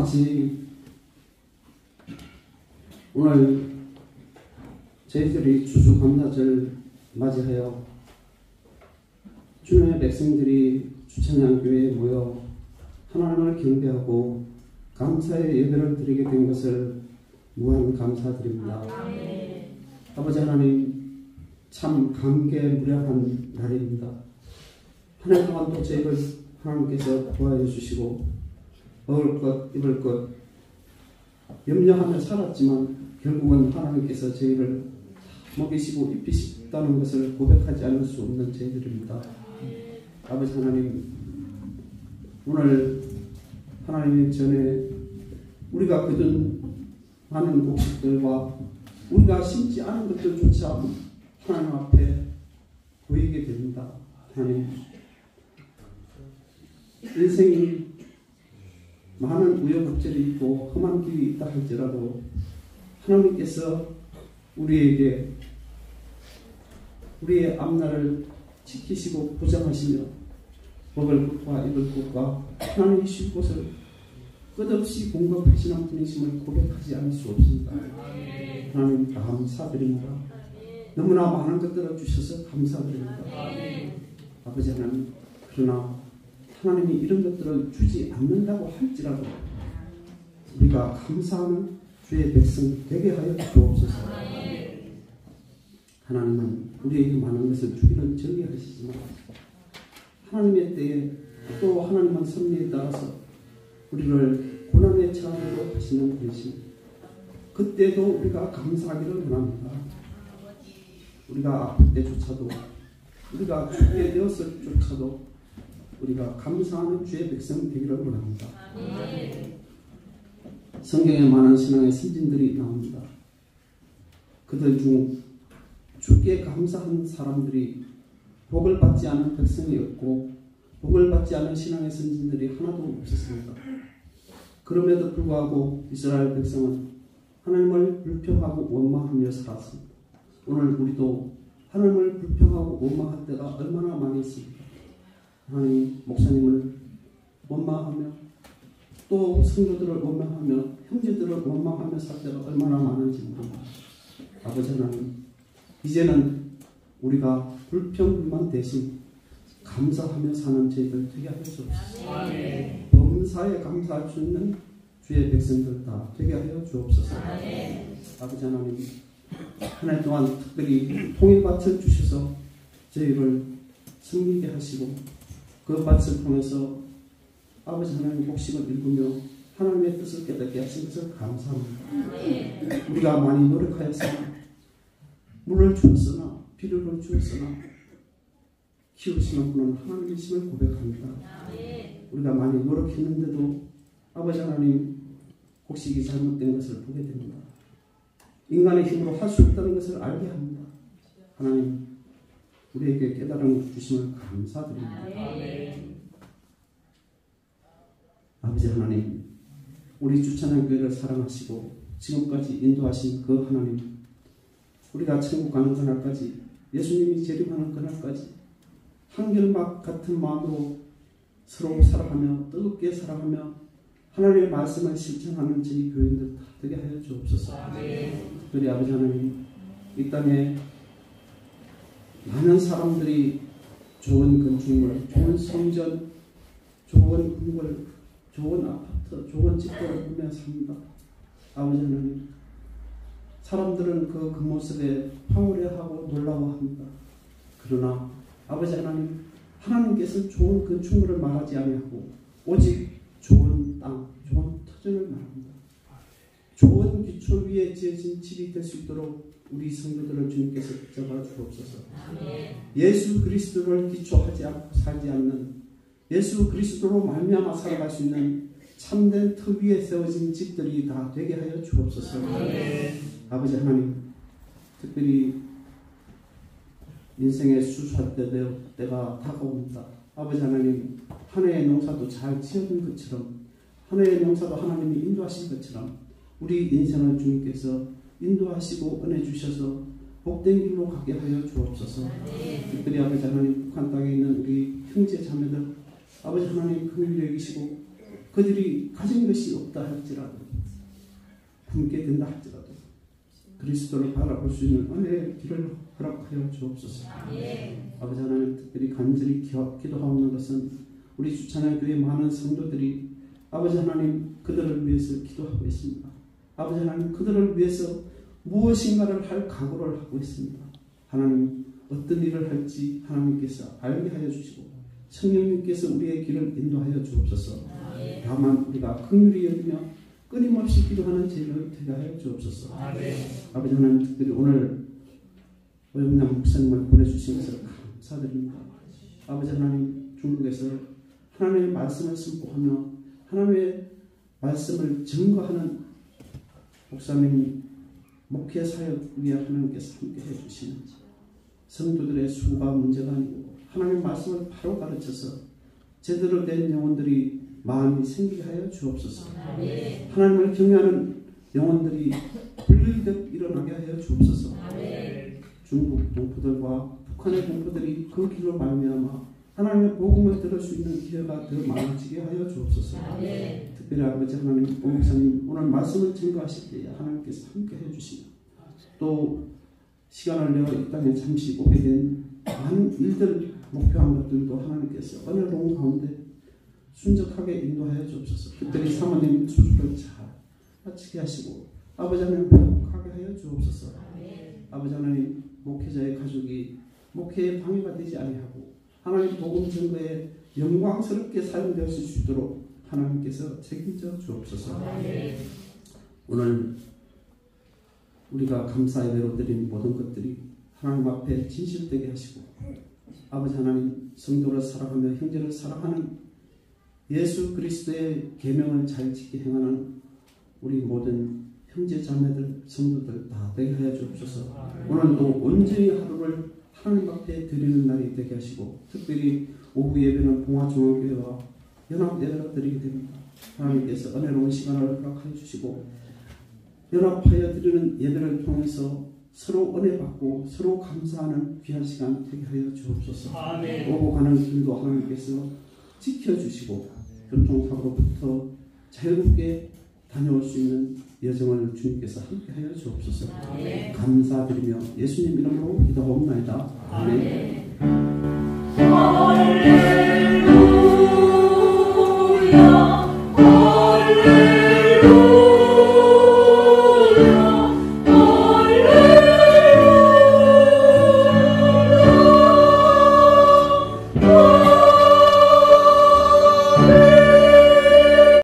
같이 오늘 저희들이 추수감사절 맞이하여 주님의 백성들이 주찬양교회에 모여 하나님을 경배하고 감사의 예배를 드리게 된 것을 무한 감사드립니다. 아버지 하나님, 참 감개무량한 날입니다. 한 해 동안도 저희를 하나님께서 도와여 주시고 먹을 것, 입을 것 염려하며 살았지만 결국은 하나님께서 저희를 먹이시고 입히셨다는 것을 고백하지 않을 수 없는 저희들입니다. 아버지 하나님, 오늘 하나님 전에 우리가 거둔 많은 곡식들과 우리가 심지 않은 것들조차 하나님 앞에 보이게 됩니다. 하나님, 인생이 많은 우여곡절이 있고 험한 길이 있다 할지라도 하나님께서 우리에게 우리의 앞날을 지키시고 보장하시며 먹을 것과 입을 것과 하나님이 쉴 곳을 끝없이 공급하시는 분이심을 고백하지 않을 수 없습니다. 하나님 감사드립니다. 너무나 많은 것들을 주셔서 감사드립니다. 아버지 하나님, 그러나 하나님이 이런 것들을 주지 않는다고 할지라도 우리가 감사하는 주의 백성 되게 하여 주옵소서. 하나님은 우리에게 많은 것을 주기는 전개하시지만 하나님의 때에 또 하나님은 섭리에 따라서 우리를 고난의 처함으로 하시는 분이신 그때도 우리가 감사하기를 원합니다. 우리가 아플 때조차도 우리가 죽게 되었을조차도 우리가 감사하는 주의 백성 되기를 원합니다. 성경에 많은 신앙의 선진들이 나옵니다. 그들 중 주께 감사한 사람들이 복을 받지 않은 백성이 없고 복을 받지 않은 신앙의 선진들이 하나도 없었습니다. 그럼에도 불구하고 이스라엘 백성은 하나님을 불평하고 원망하며 살았습니다. 오늘 우리도 하나님을 불평하고 원망할 때가 얼마나 많이 있습니까? 하나님, 목사님을 원망하며 또 성도들을 원망하며 형제들을 원망하며 살 때가 얼마나 많은지 모릅니다. 아버지 하나님, 이제는 우리가 불평불만 대신 감사하며 사는 저희들 되게 하여 주옵소서. 범사에 감사할 수 있는 주의 백성들 다 되게 하여 주옵소서. 아버지 하나님, 한 해 동안 특별히 통일밭을 주셔서 저희를 섬기게 하시고 그 밭을 통해서 아버지 하나님 곡식을 읽으며 하나님의 뜻을 깨닫게 하신 것을 감사합니다. 우리가 많이 노력하였으나 물을 주었으나 비료를 주었으나 키우시는 분은 하나님이심을 고백합니다. 우리가 많이 노력했는데도 아버지 하나님 곡식이 잘못된 것을 보게 됩니다. 인간의 힘으로 할 수 없다는 것을 알게 합니다. 하나님, 우리에게 깨달음을 주심을 감사드립니다. 아버지 하나님, 우리 주찬양교회를 사랑하시고 지금까지 인도하신 그 하나님, 우리가 천국 가는 그날까지, 예수님이 재림하는 그날까지 한결막 같은 마음으로 서로 사랑하며 뜨겁게 사랑하며 하나님의 말씀을 실천하는 저희 교인들 다 되게 하여 주옵소서. 특별히 아버지 하나님, 이 땅에 많은 사람들이 좋은 건축물, 좋은 성전, 좋은 궁궐, 좋은 아파트, 좋은 집들을 보며 삽니다. 아버지 하나님, 사람들은 그 모습에 황홀해하고 놀라워합니다. 그러나 아버지 하나님, 하나님께서는 좋은 건축물을 말하지 아니하고 오직 좋은 땅, 좋은 터전을 말합니다. 좋은 기초 위에 지어진 집이 될 수 있도록 우리 성도들을 주님께서 붙잡아 주옵소서. 예수 그리스도를 기초하지 않고 살지 않는, 예수 그리스도로 말미암아 살아갈 수 있는 참된 터 위에 세워진 집들이 다 되게 하여 주옵소서. 아버지 하나님, 특별히 인생의 수수할 때가 다가옵니다. 아버지 하나님, 한 해의 농사도 잘 지어진 것처럼, 한 해의 농사도 하나님이 인도하신 것처럼 우리 인생을 주님께서 인도하시고 은혜 주셔서 복된 길로 가게 하여 주옵소서. 특별히 아버지 하나님, 북한 땅에 있는 우리 형제 자매들 아버지 하나님 긍휼히 여기시고 그들이 가진 것이 없다 할지라도 굶게 된다 할지라도 그리스도를 바라볼 수 있는 은혜의 길을 허락하여 주옵소서. 아버지 하나님, 특별히 간절히 기도하는 것은 우리 주찬양교회 많은 성도들이 아버지 하나님 그들을 위해서 기도하고 있습니다. 아버지 하나님, 그들을 위해서 무엇인가를 할 각오를 하고 있습니다. 하나님, 어떤 일을 할지 하나님께서 알게 하여 주시고 성령님께서 우리의 길을 인도하여 주옵소서. 다만 우리가 긍휼히 여기며 끊임없이 기도하는 제일을 되게 하여 주옵소서. 아버지 하나님, 특별히 오늘 오영남 목사님을 보내주신 것을 감사드립니다. 아버지 하나님, 중국에서 하나님의 말씀을 선포하며 하나님의 말씀을 증거하는 목사님 목회 사역 위에 하나님께서 함께 해주시는 성도들의 수가 문제가 아니고 하나님의 말씀을 바로 가르쳐서 제대로 된 영혼들이 마음이 생기게 하여 주옵소서. 하나님을 경외하는 영혼들이 불일듯 일어나게 하여 주옵소서. 중국 동포들과 북한의 동포들이 그 길로 말미암아 하나님의 복음을 들을 수 있는 기회가 더 많아지게 하여 주옵소서. 특별히 아버지 하나님, 목사님 오늘 말씀을 증거하실 때에 하나님께서 함께 해주시며 또 시간을 내어 이 땅에 잠시 오게 된 많은 일들 목표한 것들도 하나님께서 은혜로운 가운데 순적하게 인도하여 주옵소서. 특별히 사모님 수술을 잘 마치게 하시고 아버지 하나님 회복하게 하여 주옵소서. 아버지 하나님, 목회자의 가족이 목회에 방해가 되지 아니하고 하나님 복음 증거에 영광스럽게 사용될 수 있도록 하나님께서 책임져 주옵소서. 오늘 우리가 감사 예배로 드린 모든 것들이 하나님 앞에 진실되게 하시고 아버지 하나님, 성도를 사랑하며 형제를 사랑하는 예수 그리스도의 계명을 잘 지키 행하는 우리 모든 형제 자매들 성도들 다 되게 하여 주옵소서. 오늘도 온전히 하루를 하나님 앞에 드리는 날이 되게 하시고 특별히 오후 예배는 봉화중앙교회와 연합 예배를 드리게 됩니다. 하나님께서 은혜로운 시간을 허락하여 주시고 연합하여 드리는 예배를 통해서 서로 은혜 받고 서로 감사하는 귀한 시간 되게 하여 주옵소서. 오고 가는 길도 하나님께서 지켜주시고 교통사고로부터 자유롭게 다녀올 수 있는 여정을 주님께서 함께 하여 주옵소서. 감사드리며 예수님 이름으로 기도하옵나이다. 아멘.